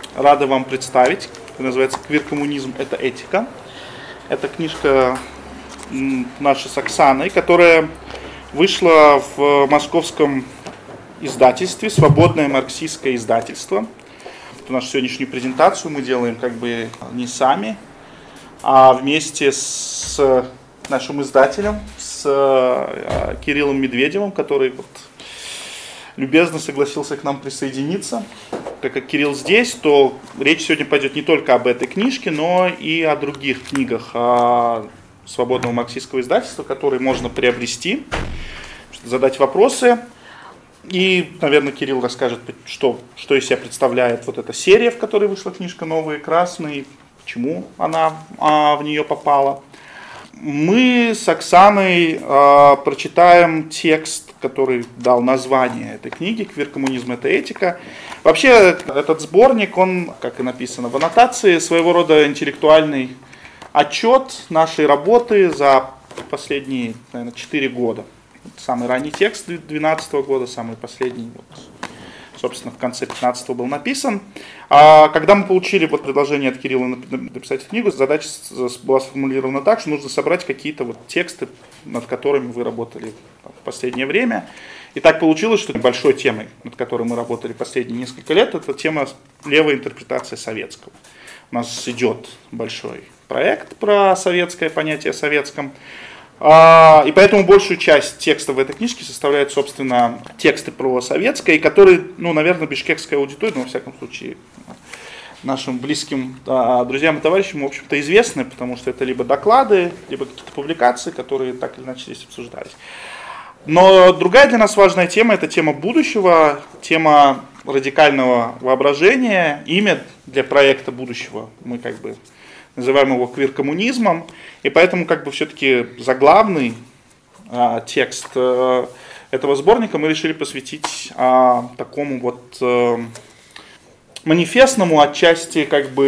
рады вам представить. Называется «Квир-коммунизм. Это этика». Это книжка наша с Оксаной, которая вышла в московском издательстве, свободное марксистское издательство. Нашу сегодняшнюю презентацию мы делаем как бы не сами, а вместе с нашим издателем, с Кириллом Медведевым, который любезно согласился к нам присоединиться. Так как Кирилл здесь, то речь сегодня пойдет не только об этой книжке, но и о других книгах свободного марксистского издательства, которые можно приобрести, задать вопросы. И, наверное, Кирилл расскажет, что из себя представляет вот эта серия, в которой вышла книжка «Новые красные», почему она в нее попала. Мы с Оксаной прочитаем текст, который дал название этой книги «Квир-коммунизм. Это этика». Вообще, этот сборник, он, как и написано в аннотации, своего рода интеллектуальный отчет нашей работы за последние, наверное, 4 года. Самый ранний текст 2012 года, самый последний, собственно, в конце 2015 был написан. Когда мы получили предложение от Кирилла написать книгу, задача была сформулирована так, что нужно собрать какие-то тексты, над которыми вы работали в последнее время. И так получилось, что большой темой, над которой мы работали последние несколько лет, это тема левой интерпретации советского. У нас идет большой проект про советское понятие о советском. И поэтому большую часть текста в этой книжке составляют, собственно, тексты про советское, которые, наверное, бишкекская аудитория, но, во всяком случае, нашим близким друзьям и товарищам, в общем-то, известны, потому что это либо доклады, либо какие-то публикации, которые так или иначе здесь обсуждались. Но другая для нас важная тема – это тема будущего, тема радикального воображения, имя для проекта будущего. Мы называем его квир-коммунизмом, и поэтому все-таки заглавный текст этого сборника мы решили посвятить такому манифестному отчасти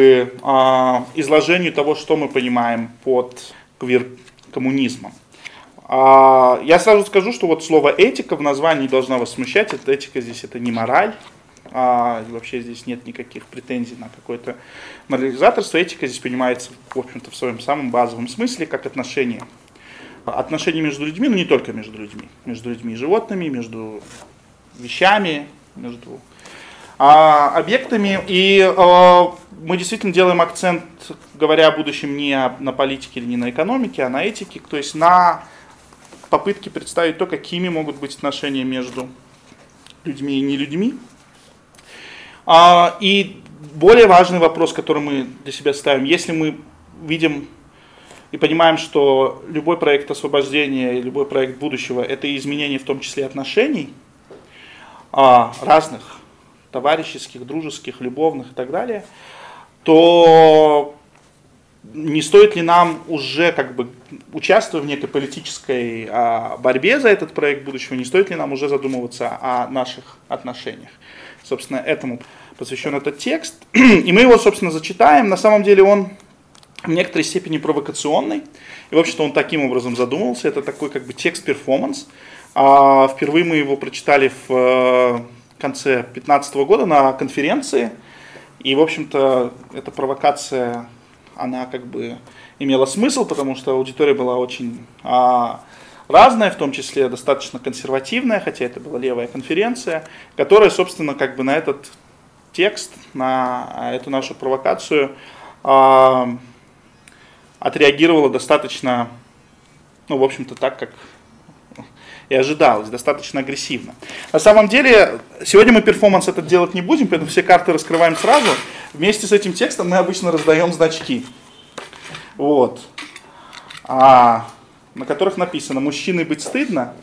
изложению того, что мы понимаем под квир-коммунизмом. Я сразу скажу, что слово «этика» в названии должна вас смущать. Этика здесь это не мораль. Вообще здесь нет никаких претензий на какое-то морализаторство. Этика здесь понимается, в общем-то, в своем самом базовом смысле, как отношения. Отношения между людьми, но не только между людьми и животными, между вещами, между объектами. И мы действительно делаем акцент, говоря о будущем, не на политике или не на экономике, а на этике, то есть на попытке представить то, какими могут быть отношения между людьми и не людьми. И более важный вопрос, который мы для себя ставим, если мы видим и понимаем, что любой проект освобождения, любой проект будущего – это изменение в том числе отношений, разных, товарищеских, дружеских, любовных и так далее, то не стоит ли нам уже, участвуя в некой политической борьбе за этот проект будущего, не стоит ли нам уже задумываться о наших отношениях? Собственно, этому посвящен этот текст. И мы его, собственно, зачитаем. На самом деле он в некоторой степени провокационный. И, в общем-то, он таким образом задумывался. Это такой текст-перформанс. Впервые мы его прочитали в конце 2015 года на конференции. И, в общем-то, эта провокация, она имела смысл, потому что аудитория была очень разная, в том числе достаточно консервативная, хотя это была левая конференция, которая, собственно, на этот текст, на эту нашу провокацию отреагировала достаточно, в общем-то, так, как и ожидалось, достаточно агрессивно. На самом деле, сегодня мы перформанс этот делать не будем, поэтому все карты раскрываем сразу. Вместе с этим текстом мы обычно раздаем значки. На которых написано «Мужчиной быть стыдно»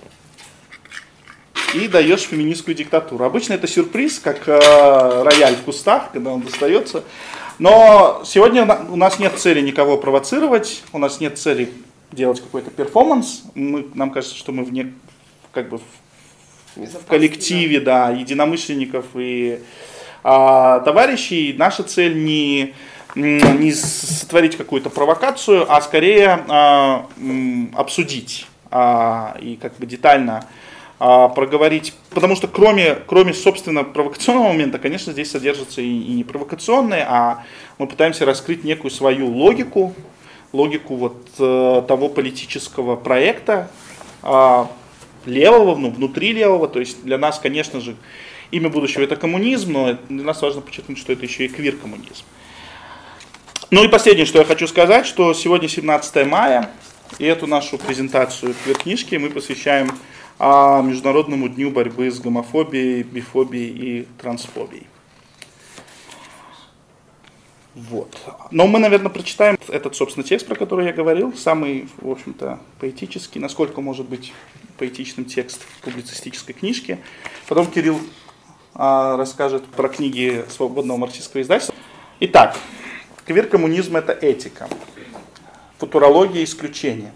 и даешь феминистскую диктатуру. Обычно это сюрприз, как рояль в кустах, когда он достается. Но сегодня у нас нет цели никого провоцировать, у нас нет цели делать какой-то перформанс. Нам кажется, что мы в коллективе единомышленников и товарищей. Наша цель не сотворить какую-то провокацию, а скорее обсудить и детально проговорить, потому что кроме собственно провокационного момента, конечно, здесь содержатся и не провокационные, а мы пытаемся раскрыть некую свою логику вот того политического проекта, левого, внутри левого. То есть для нас, конечно же, имя будущего — это коммунизм, но для нас важно подчеркнуть, что это еще и квир-коммунизм. Ну и последнее, что я хочу сказать, что сегодня 17 мая, и эту нашу презентацию квир-книжки мы посвящаем Международному дню борьбы с гомофобией, бифобией и трансфобией. Вот. Но мы, наверное, прочитаем этот, собственно, текст, про который я говорил, самый, в общем-то, поэтический, насколько может быть поэтичным текст в публицистической книжке. Потом Кирилл расскажет про книги свободного марксистского издательства. Итак, квир-коммунизм — это этика, футурология — исключение.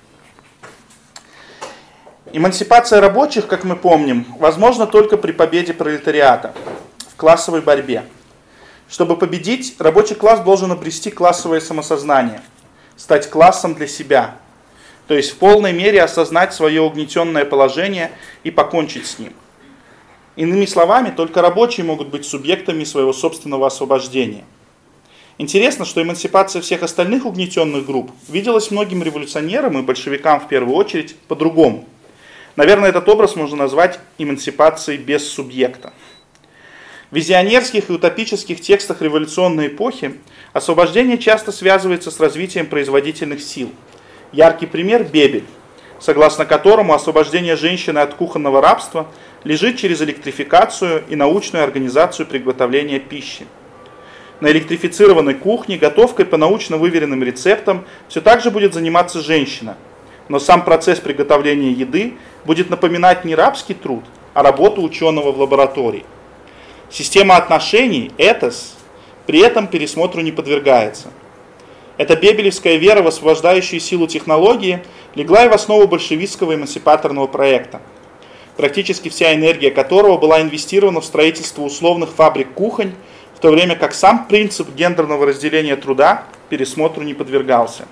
Эмансипация рабочих, как мы помним, возможна только при победе пролетариата в классовой борьбе. Чтобы победить, рабочий класс должен обрести классовое самосознание, стать классом для себя, то есть в полной мере осознать свое угнетенное положение и покончить с ним. Иными словами, только рабочие могут быть субъектами своего собственного освобождения. Интересно, что эмансипация всех остальных угнетенных групп виделась многим революционерам и большевикам в первую очередь по-другому. Наверное, этот образ можно назвать эмансипацией без субъекта. В визионерских и утопических текстах революционной эпохи освобождение часто связывается с развитием производительных сил. Яркий пример — Бебель, согласно которому освобождение женщины от кухонного рабства лежит через электрификацию и научную организацию приготовления пищи. На электрифицированной кухне готовкой по научно выверенным рецептам все так же будет заниматься женщина, но сам процесс приготовления еды будет напоминать не рабский труд, а работу ученого в лаборатории. Система отношений, этос, при этом пересмотру не подвергается. Эта бебелевская вера в освобождающую силу технологии легла и в основу большевистского эмансипаторного проекта, практически вся энергия которого была инвестирована в строительство условных фабрик-кухонь, в то время как сам принцип гендерного разделения труда пересмотру не подвергался.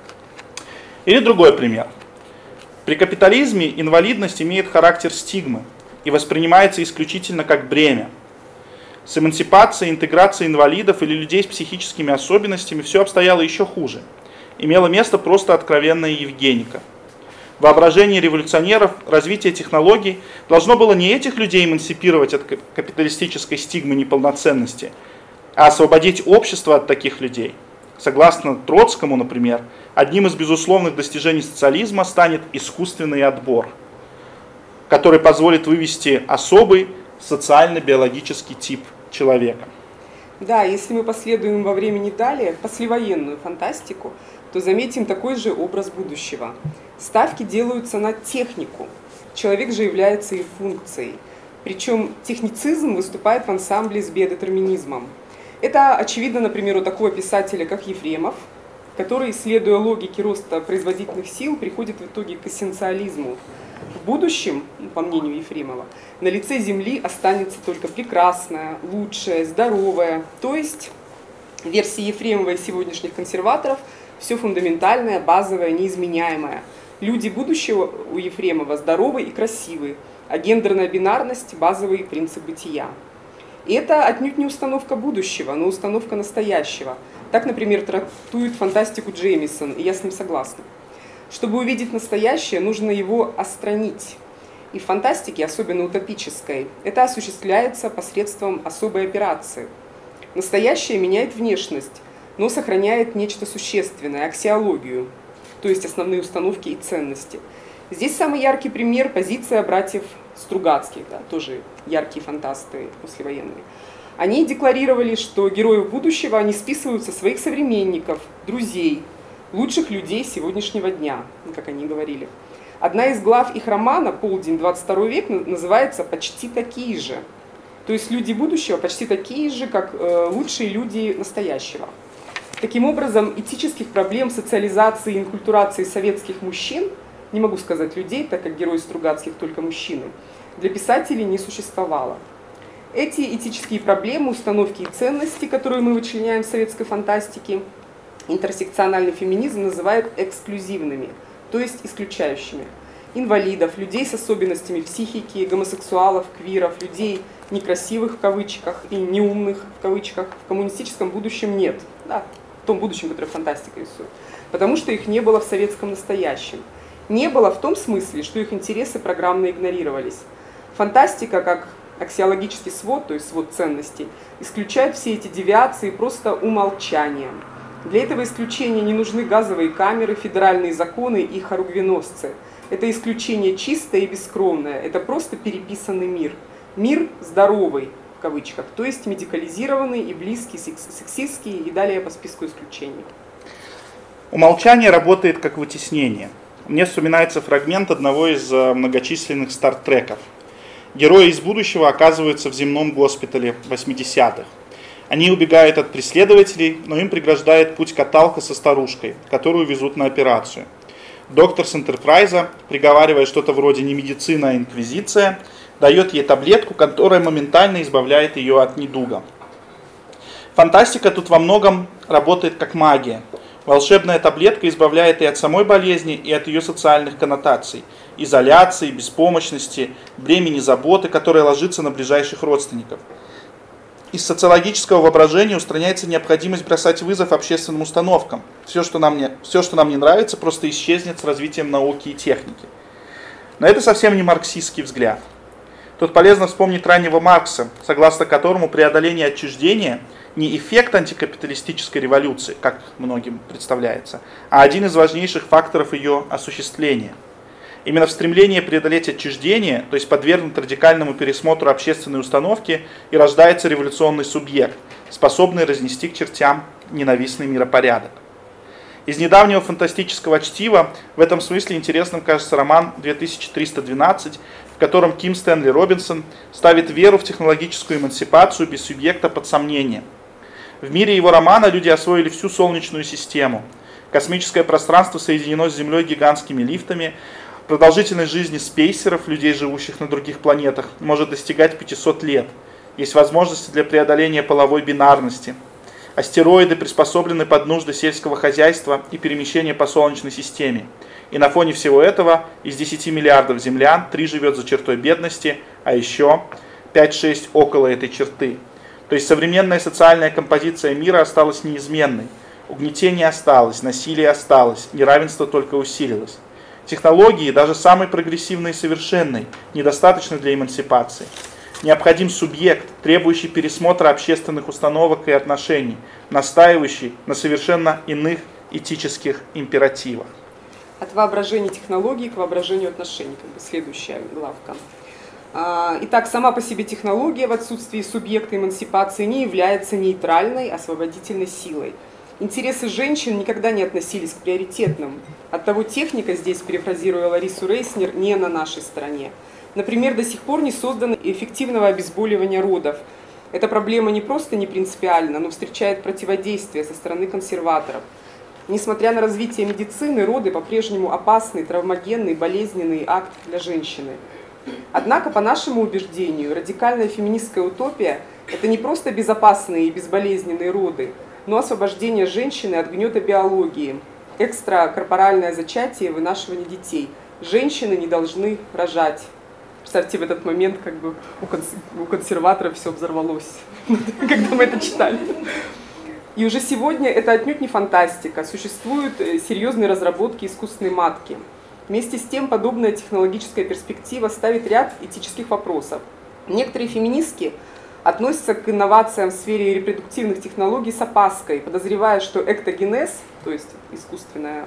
Или другой пример. При капитализме инвалидность имеет характер стигмы и воспринимается исключительно как бремя. С эмансипацией, интеграцией инвалидов или людей с психическими особенностями все обстояло еще хуже. Имело место просто откровенная евгеника. В воображении революционеров развитие технологий должно было не этих людей эмансипировать от капиталистической стигмы неполноценности, а освободить общество от таких людей. Согласно Троцкому, например, одним из безусловных достижений социализма станет искусственный отбор, который позволит вывести особый социально-биологический тип человека. Да, если мы последуем во времени далее, в послевоенную фантастику, то заметим такой же образ будущего. Ставки делаются на технику, человек же является их функцией. Причем техницизм выступает в ансамбле с биодетерминизмом. Это очевидно, например, у такого писателя, как Ефремов, который, исследуя логике роста производительных сил, приходит в итоге к эссенциализму. В будущем, по мнению Ефремова, на лице Земли останется только прекрасное, лучшее, здоровое. То есть, в версии Ефремова и сегодняшних консерваторов, все фундаментальное, базовое, неизменяемое. Люди будущего у Ефремова здоровы и красивы, а гендерная бинарность – базовый принцип бытия. И это отнюдь не установка будущего, но установка настоящего. Так, например, трактует фантастику Джеймисон, и я с ним согласна. Чтобы увидеть настоящее, нужно его отстранить. И в фантастике, особенно утопической, это осуществляется посредством особой операции. Настоящее меняет внешность, но сохраняет нечто существенное, аксиологию, то есть основные установки и ценности. Здесь самый яркий пример — позиция братьев Стругацких, да, тоже яркие фантасты послевоенные. Они декларировали, что героев будущего они списывают со своих современников, друзей, лучших людей сегодняшнего дня, как они говорили. Одна из глав их романа «Полдень, 22 век» называется «Почти такие же». То есть люди будущего почти такие же, как лучшие люди настоящего. Таким образом, этических проблем социализации и инкультурации советских мужчин, не могу сказать людей, так как герои Стругацких только мужчины, для писателей не существовало. Эти этические проблемы, установки и ценности, которые мы вычленяем в советской фантастике, интерсекциональный феминизм называют эксклюзивными, то есть исключающими. инвалидов, людей с особенностями психики, гомосексуалов, квиров, людей некрасивых в кавычках и неумных в кавычках в коммунистическом будущем нет. Да, в том будущем, которое фантастика рисует. Потому что их не было в советском настоящем. Не было в том смысле, что их интересы программно игнорировались. Фантастика, как аксиологический свод, то есть свод ценностей, исключает все эти девиации просто умолчанием. Для этого исключения не нужны газовые камеры, федеральные законы и хоругвеносцы. Это исключение чистое и бескровное, это просто переписанный мир. Мир здоровый, в кавычках, то есть медикализированный и близкий, сексистский и далее по списку исключений. Умолчание работает как вытеснение. Мне вспоминается фрагмент одного из многочисленных стартреков. Герои из будущего оказываются в земном госпитале 80-х. Они убегают от преследователей, но им преграждает путь каталка со старушкой, которую везут на операцию. Доктор с Энтерпрайза, приговаривая что-то вроде «не медицина, а инквизиция», дает ей таблетку, которая моментально избавляет ее от недуга. Фантастика тут во многом работает как магия. Волшебная таблетка избавляет и от самой болезни, и от ее социальных коннотаций, изоляции, беспомощности, бремени заботы, которая ложится на ближайших родственников. Из социологического воображения устраняется необходимость бросать вызов общественным установкам. Все, что нам не нравится, просто исчезнет с развитием науки и техники. Но это совсем не марксистский взгляд. Тут полезно вспомнить раннего Маркса, согласно которому преодоление отчуждения не эффект антикапиталистической революции, как многим представляется, а один из важнейших факторов ее осуществления. Именно в стремлении преодолеть отчуждение, то есть подвергнуть радикальному пересмотру общественной установки, и рождается революционный субъект, способный разнести к чертям ненавистный миропорядок. Из недавнего фантастического чтива в этом смысле интересным кажется роман «2312», в котором Ким Стэнли Робинсон ставит веру в технологическую эмансипацию без субъекта под сомнение. В мире его романа люди освоили всю Солнечную систему. Космическое пространство соединено с Землей гигантскими лифтами. Продолжительность жизни спейсеров, людей, живущих на других планетах, может достигать 500 лет. Есть возможности для преодоления половой бинарности. Астероиды приспособлены под нужды сельского хозяйства и перемещения по Солнечной системе. И на фоне всего этого из 10 миллиардов землян 3 живет за чертой бедности, а еще 5-6 около этой черты. То есть современная социальная композиция мира осталась неизменной. Угнетение осталось, насилие осталось, неравенство только усилилось. Технологии, даже самой прогрессивной и совершенной, недостаточны для эмансипации. Необходим субъект, требующий пересмотра общественных установок и отношений, настаивающий на совершенно иных этических императивах. От воображения технологий к воображению отношений, следующая главка. Итак, сама по себе технология в отсутствии субъекта эмансипации не является нейтральной, освободительной силой. Интересы женщин никогда не относились к приоритетным. Оттого техника здесь, перефразируя Ларису Рейснер, не на нашей стороне. Например, до сих пор не создано эффективного обезболивания родов. Эта проблема не просто не принципиальна, но встречает противодействие со стороны консерваторов. Несмотря на развитие медицины, роды по-прежнему опасный, травмогенный, болезненный акт для женщины. Однако, по нашему убеждению, радикальная феминистская утопия – это не просто безопасные и безболезненные роды, но освобождение женщины от гнета биологии, экстракорпоральное зачатие и вынашивание детей. Женщины не должны рожать. Представьте, в этот момент у консерваторов все взорвалось, когда мы это читали. И уже сегодня это отнюдь не фантастика. Существуют серьезные разработки искусственной матки. Вместе с тем, подобная технологическая перспектива ставит ряд этических вопросов. Некоторые феминистки относятся к инновациям в сфере репродуктивных технологий с опаской, подозревая, что эктогенез, то есть искусственное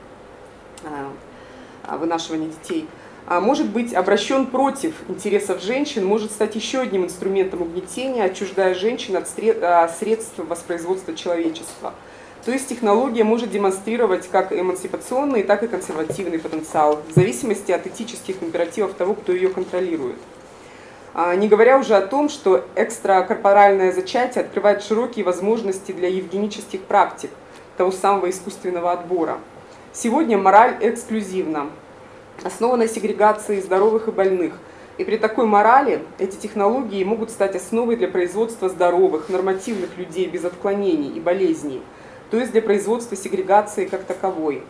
вынашивание детей, может быть обращен против интересов женщин, может стать еще одним инструментом угнетения, отчуждая женщин от средств воспроизводства человечества. То есть технология может демонстрировать как эмансипационный, так и консервативный потенциал, в зависимости от этических императивов того, кто ее контролирует. Не говоря уже о том, что экстракорпоральное зачатие открывает широкие возможности для евгенических практик, того самого искусственного отбора. Сегодня мораль эксклюзивна, основа на сегрегации здоровых и больных. И при такой морали эти технологии могут стать основой для производства здоровых, нормативных людей без отклонений и болезней, то есть для производства сегрегации как таковой.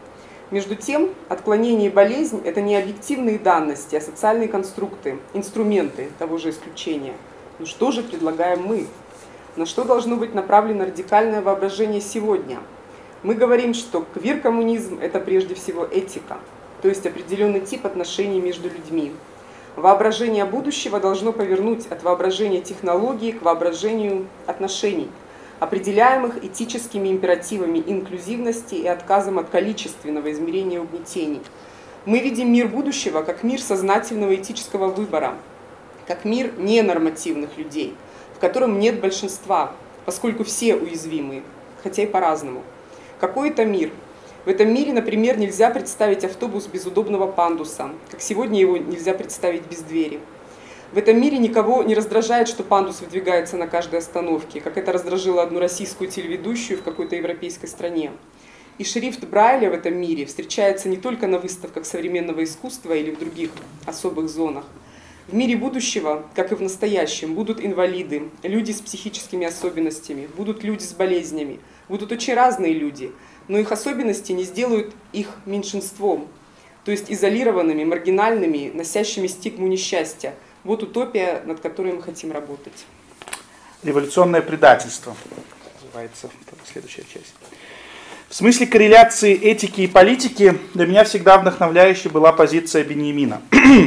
Между тем, отклонение и болезнь – это не объективные данности, а социальные конструкты, инструменты того же исключения. Ну что же предлагаем мы? На что должно быть направлено радикальное воображение сегодня? Мы говорим, что квир-коммунизм – это прежде всего этика, то есть определенный тип отношений между людьми. Воображение будущего должно повернуть от воображения технологии к воображению отношений, определяемых этическими императивами инклюзивности и отказом от количественного измерения угнетений. Мы видим мир будущего как мир сознательного этического выбора, как мир ненормативных людей, в котором нет большинства, поскольку все уязвимы, хотя и по-разному. Какой это мир? В этом мире, например, нельзя представить автобус без удобного пандуса, как сегодня его нельзя представить без двери. В этом мире никого не раздражает, что пандус выдвигается на каждой остановке, как это раздражило одну российскую телеведущую в какой-то европейской стране. И шрифт Брайля в этом мире встречается не только на выставках современного искусства или в других особых зонах. В мире будущего, как и в настоящем, будут инвалиды, люди с психическими особенностями, будут люди с болезнями, будут очень разные люди, но их особенности не сделают их меньшинством, то есть изолированными, маргинальными, носящими стигму несчастья. Вот утопия, над которой мы хотим работать. Революционное предательство называется следующая часть. В смысле корреляции этики и политики для меня всегда вдохновляющей была позиция Беньямина.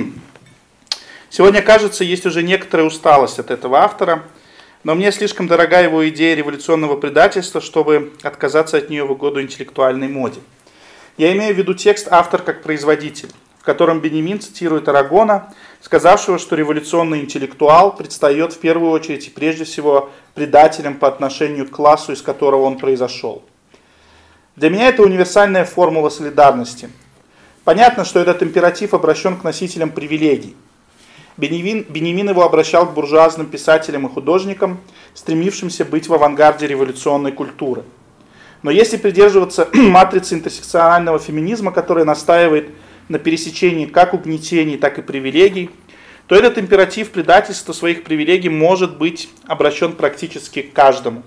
Сегодня, кажется, есть уже некоторая усталость от этого автора, но мне слишком дорога его идея революционного предательства, чтобы отказаться от нее в угоду интеллектуальной моде. Я имею в виду текст «Автор как производитель», в котором Беньямин цитирует Арагона, сказавшего, что революционный интеллектуал предстает в первую очередь и прежде всего предателем по отношению к классу, из которого он произошел. Для меня это универсальная формула солидарности. Понятно, что этот императив обращен к носителям привилегий. Беньямин его обращал к буржуазным писателям и художникам, стремившимся быть в авангарде революционной культуры. Но если придерживаться матрицы интерсекционального феминизма, которая настаивает на пересечении как угнетений, так и привилегий, то этот императив предательства своих привилегий может быть обращен практически к каждому.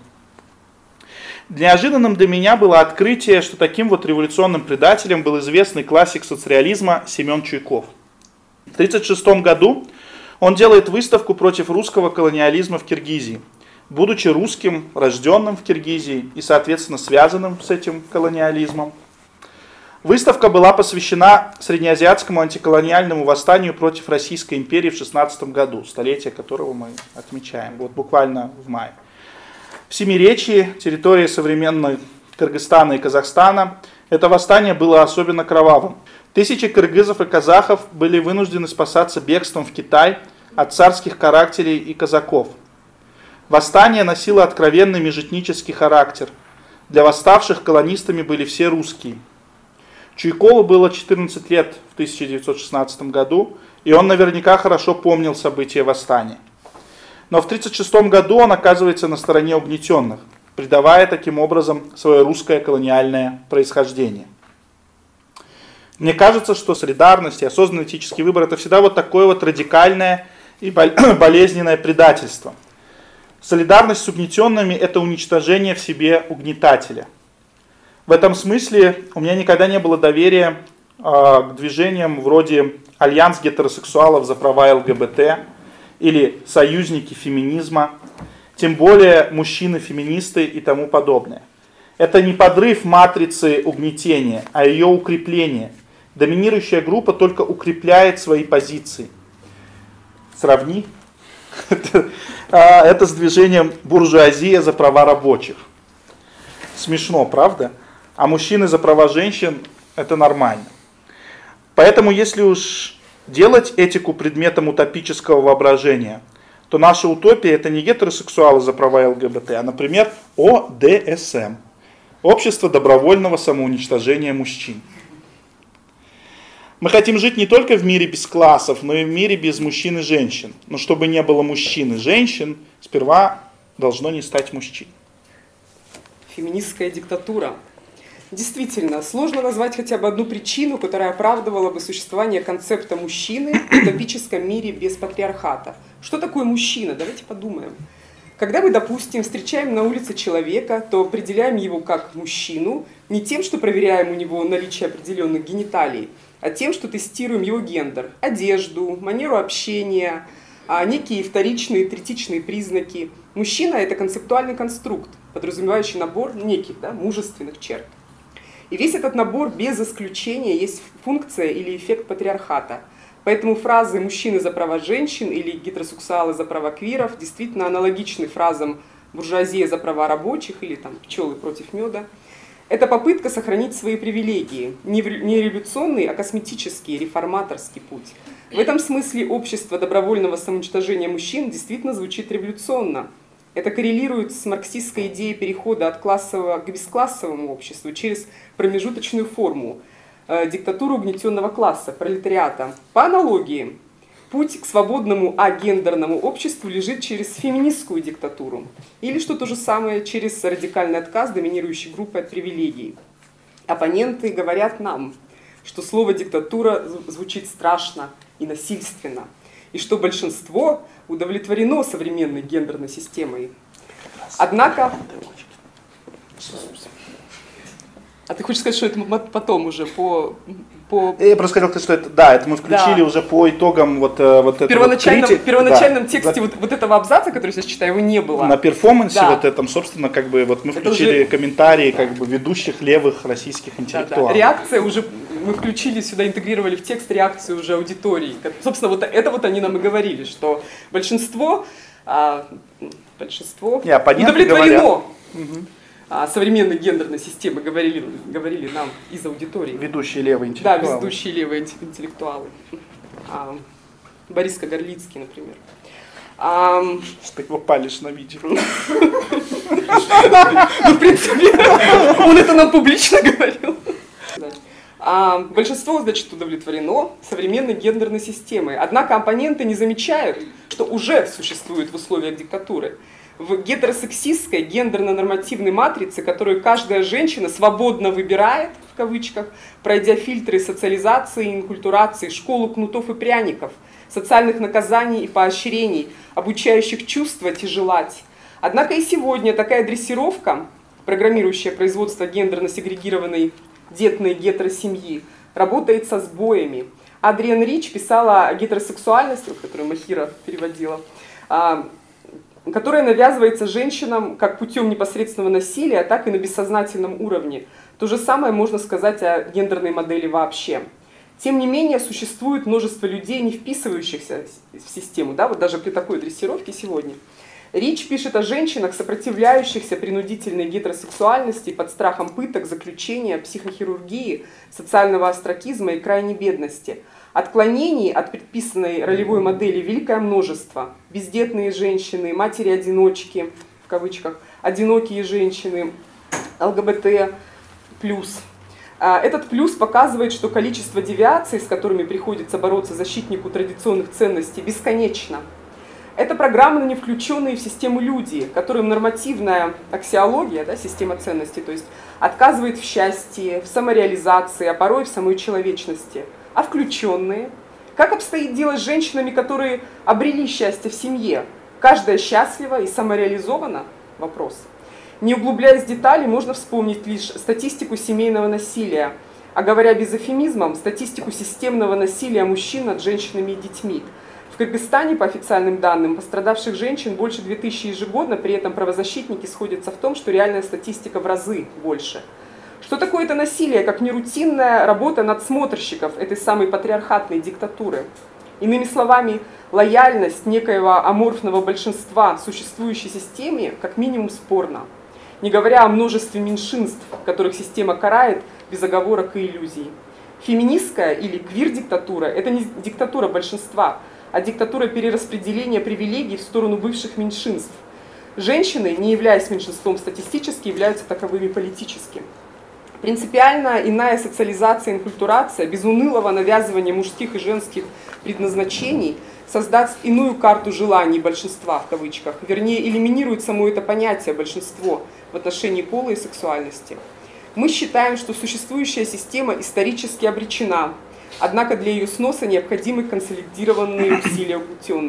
Неожиданным для меня было открытие, что таким вот революционным предателем был известный классик соцреализма Семен Чуйков. В 1936 году он делает выставку против русского колониализма в Киргизии. Будучи русским, рожденным в Киргизии и, соответственно, связанным с этим колониализмом, выставка была посвящена среднеазиатскому антиколониальному восстанию против Российской империи в 1916 году, столетие которого мы отмечаем, вот буквально в мае. В Семиречье, территории современной Кыргызстана и Казахстана, это восстание было особенно кровавым. Тысячи кыргызов и казахов были вынуждены спасаться бегством в Китай от царских карателей и казаков. Восстание носило откровенный межэтнический характер. Для восставших колонистами были все русские. Чуйкову было 14 лет в 1916 году, и он наверняка хорошо помнил события восстания. Но в 1936 году он оказывается на стороне угнетенных, придавая таким образом свое русское колониальное происхождение. Мне кажется, что солидарность и осознанный этический выбор – это всегда вот такое вот радикальное и болезненное предательство. Солидарность с угнетенными – это уничтожение в себе угнетателя. В этом смысле у меня никогда не было доверия к движениям вроде «Альянс гетеросексуалов за права ЛГБТ» или «Союзники феминизма», тем более мужчины-феминисты и тому подобное. Это не подрыв матрицы угнетения, а ее укрепление. Доминирующая группа только укрепляет свои позиции. Сравни. Это с движением «Буржуазия за права рабочих». Смешно, правда? А мужчины за права женщин – это нормально. Поэтому, если уж делать этику предметом утопического воображения, то наша утопия – это не гетеросексуалы за права ЛГБТ, а, например, ОДСМ – Общество добровольного самоуничтожения мужчин. Мы хотим жить не только в мире без классов, но и в мире без мужчин и женщин. Но чтобы не было мужчин и женщин, сперва должно не стать мужчин. Феминистская диктатура. Действительно, сложно назвать хотя бы одну причину, которая оправдывала бы существование концепта мужчины в утопическом мире без патриархата. Что такое мужчина? Давайте подумаем. Когда мы, допустим, встречаем на улице человека, то определяем его как мужчину не тем, что проверяем у него наличие определенных гениталий, а тем, что тестируем его гендер, одежду, манеру общения, некие вторичные, третичные признаки. Мужчина – это концептуальный конструкт, подразумевающий набор неких мужественных черт. И весь этот набор без исключения есть функция или эффект патриархата. Поэтому фразы «мужчины за права женщин» или «гетеросексуалы за права квиров» действительно аналогичны фразам «буржуазия за права рабочих» или там «пчелы против меда». Это попытка сохранить свои привилегии, не революционный, а косметический, реформаторский путь. В этом смысле общество добровольного самоуничтожения мужчин действительно звучит революционно. Это коррелирует с марксистской идеей перехода от классового к бесклассовому обществу через промежуточную форму диктатуру угнетенного класса, пролетариата. По аналогии, путь к свободному агендерному обществу лежит через феминистскую диктатуру. Или, что то же самое, через радикальный отказ доминирующей группы от привилегий. Оппоненты говорят нам, что слово «диктатура» звучит страшно и насильственно, и что большинство удовлетворено современной гендерной системой. Однако... А ты хочешь сказать, что это потом уже по... Я просто хотел сказать, что это, да, это мы включили уже по итогам вот этого первоначальном тексте вот этого абзаца, который я сейчас читаю, его не было. На перформансе вот этом, собственно, как бы вот мы включили комментарии как бы ведущих левых российских интеллектуалов. Реакция уже, мы включили сюда, интегрировали в текст реакцию уже аудитории. Собственно, вот это вот они нам и говорили, что большинство удовлетворено. Современной гендерной системы говорили нам из аудитории. Ведущие левые интеллектуалы. Да, ведущие левые интеллектуалы. Борис Кагарлицкий, например. Что ты его палишь на видео. Ну, в принципе, он это нам публично говорил. Большинство, значит, удовлетворено современной гендерной системой. Однако оппоненты не замечают, что уже существует в условиях диктатуры. В гетеросексистской гендерно-нормативной матрице, которую каждая женщина свободно выбирает, в кавычках, пройдя фильтры социализации, инкультурации, школу кнутов и пряников, социальных наказаний и поощрений, обучающих чувствовать и желать. Однако и сегодня такая дрессировка, программирующая производство гендерно-сегрегированной детной гетеросемьи, работает со сбоями. Адриан Рич писала о гетеросексуальности, которую Махира переводила, которая навязывается женщинам как путем непосредственного насилия, так и на бессознательном уровне. То же самое можно сказать о гендерной модели вообще. Тем не менее, существует множество людей, не вписывающихся в систему, вот даже при такой дрессировке сегодня. Рич пишет о женщинах, сопротивляющихся принудительной гетеросексуальности под страхом пыток, заключения, психохирургии, социального остракизма и крайней бедности. Отклонений от предписанной ролевой модели великое множество. Бездетные женщины, матери-одиночки, в кавычках, одинокие женщины, ЛГБТ+. Этот плюс показывает, что количество девиаций, с которыми приходится бороться защитнику традиционных ценностей, бесконечно. Это программы, не включенные в систему люди, которым нормативная аксиология, система ценностей, то есть отказывает в счастье, в самореализации, а порой в самой человечности. А включенные? Как обстоит дело с женщинами, которые обрели счастье в семье? Каждая счастлива и самореализована? Вопрос. Не углубляясь в детали, можно вспомнить лишь статистику семейного насилия, а говоря без эвфемизмов, статистику системного насилия мужчин над женщинами и детьми. В Кыргызстане, по официальным данным, пострадавших женщин больше 2000 ежегодно, при этом правозащитники сходятся в том, что реальная статистика в разы больше. Что такое это насилие, как нерутинная работа надсмотрщиков этой самой патриархатной диктатуры? Иными словами, лояльность некоего аморфного большинства существующей системе как минимум спорна. Не говоря о множестве меньшинств, которых система карает без оговорок и иллюзий. Феминистская или квир-диктатура – это не диктатура большинства, а диктатура перераспределения привилегий в сторону бывших меньшинств. Женщины, не являясь меньшинством статистически, являются таковыми политически. Принципиально иная социализация и инкультурация, без унылого навязывания мужских и женских предназначений создаст иную карту желаний большинства, в кавычках, вернее, элиминирует само это понятие большинство в отношении пола и сексуальности. Мы считаем, что существующая система исторически обречена, однако для ее сноса необходимы консолидированные усилия угнетенных.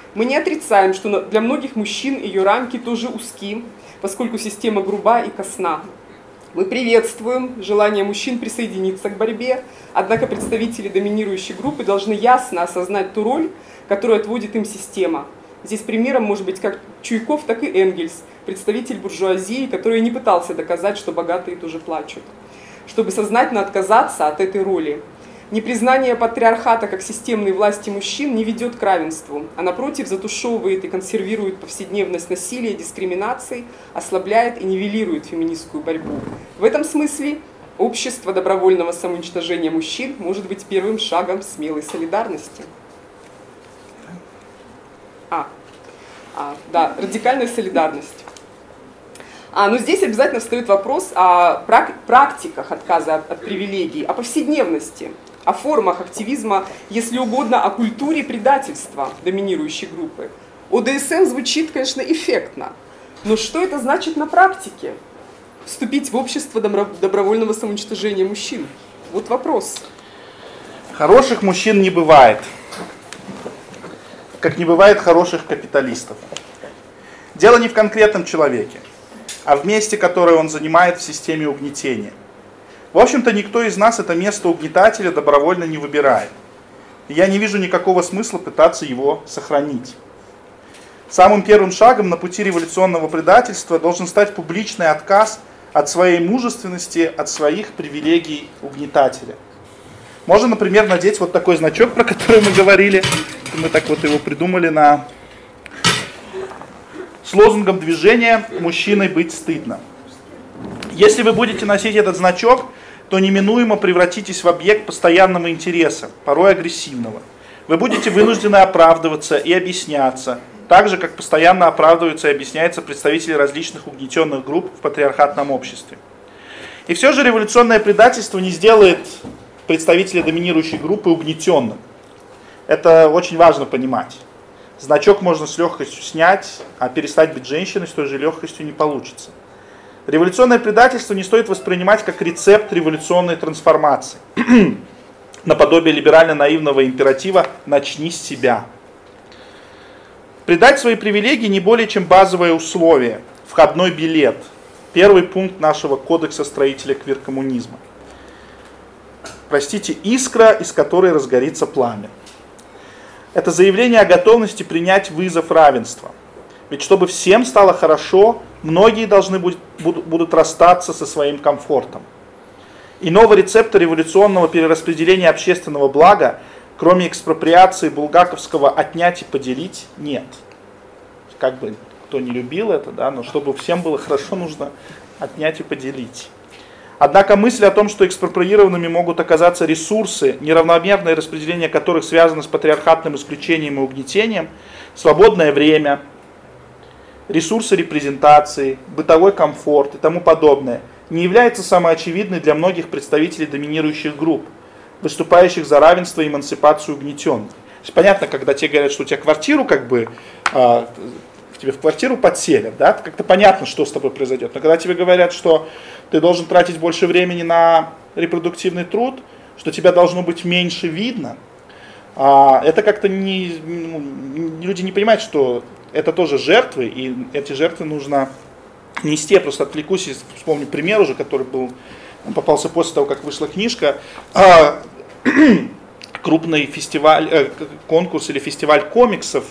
Мы не отрицаем, что для многих мужчин ее рамки тоже узки, поскольку система груба и косна. Мы приветствуем желание мужчин присоединиться к борьбе, однако представители доминирующей группы должны ясно осознать ту роль, которую отводит им система. Здесь примером может быть как Чуйков, так и Энгельс, представитель буржуазии, который не пытался доказать, что богатые тоже плачут. Чтобы сознательно отказаться от этой роли. Непризнание патриархата как системной власти мужчин не ведет к равенству, а напротив затушевывает и консервирует повседневность насилия, дискриминации, ослабляет и нивелирует феминистскую борьбу. В этом смысле общество добровольного самоуничтожения мужчин может быть первым шагом смелой солидарности. Да, радикальная солидарность. Но здесь обязательно встает вопрос о практиках отказа от привилегий, о повседневности, о формах активизма, если угодно, о культуре предательства доминирующей группы. ОДСМ звучит, конечно, эффектно, но что это значит на практике? Вступить в общество добровольного самоуничтожения мужчин? Вот вопрос. Хороших мужчин не бывает, как не бывает хороших капиталистов. Дело не в конкретном человеке, а в месте, которое он занимает в системе угнетения. В общем-то, никто из нас это место угнетателя добровольно не выбирает. И я не вижу никакого смысла пытаться его сохранить. Самым первым шагом на пути революционного предательства должен стать публичный отказ от своей мужественности, от своих привилегий угнетателя. Можно, например, надеть вот такой значок, про который мы говорили. Мы так вот его придумали с лозунгом движения «Мужчиной быть стыдно». Если вы будете носить этот значок, то неминуемо превратитесь в объект постоянного интереса, порой агрессивного. Вы будете вынуждены оправдываться и объясняться, так же, как постоянно оправдываются и объясняются представители различных угнетенных групп в патриархатном обществе. И все же революционное предательство не сделает представителя доминирующей группы угнетенным. Это очень важно понимать. Значок можно с легкостью снять, а перестать быть женщиной с той же легкостью не получится. Революционное предательство не стоит воспринимать как рецепт революционной трансформации. Наподобие либерально-наивного императива «начни с себя». Предать свои привилегии не более чем базовое условие, входной билет, первый пункт нашего кодекса строителя квир-коммунизма. Простите, искра, из которой разгорится пламя. Это заявление о готовности принять вызов равенства. Ведь чтобы всем стало хорошо, многие должны будут расстаться со своим комфортом. Иного рецепта революционного перераспределения общественного блага, кроме экспроприации булгаковского «отнять и поделить», нет. Как бы кто не любил это, да, но чтобы всем было хорошо, нужно отнять и поделить. Однако мысль о том, что экспроприированными могут оказаться ресурсы, неравномерное распределение которых связано с патриархатным исключением и угнетением, свободное время, ресурсы репрезентации, бытовой комфорт и тому подобное, не является самоочевидной для многих представителей доминирующих групп, выступающих за равенство и эмансипацию угнетенных. Понятно, когда тебе говорят, что у тебя квартиру тебе в квартиру подселят, да, как-то понятно, что с тобой произойдет. Но когда тебе говорят, что ты должен тратить больше времени на репродуктивный труд, что тебя должно быть меньше видно, это как-то люди не понимают, что это тоже жертвы, и эти жертвы нужно нести. Я просто отвлекусь и вспомню пример уже, который попался после того, как вышла книжка. Крупный фестиваль, конкурс или фестиваль комиксов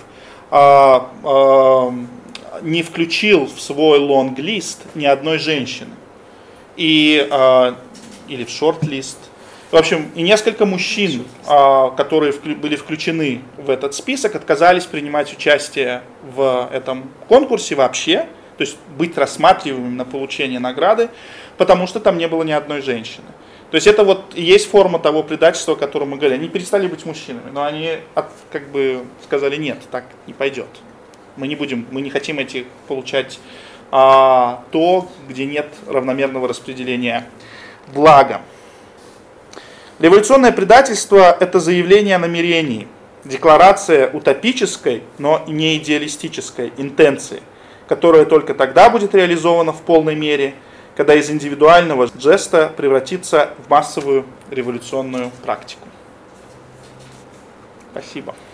не включил в свой лонг-лист ни одной женщины. Или в шорт-лист. В общем, и несколько мужчин, которые были включены в этот список, отказались принимать участие в этом конкурсе вообще, то есть быть рассматриваемым на получение награды, потому что там не было ни одной женщины. То есть это вот и есть форма того предательства, о котором мы говорили. Они перестали быть мужчинами, но они как бы сказали: нет, так не пойдет. Мы не хотим получать то, где нет равномерного распределения блага. Революционное предательство – это заявление о намерении, декларация утопической, но не идеалистической интенции, которая только тогда будет реализована в полной мере, когда из индивидуального жеста превратится в массовую революционную практику. Спасибо.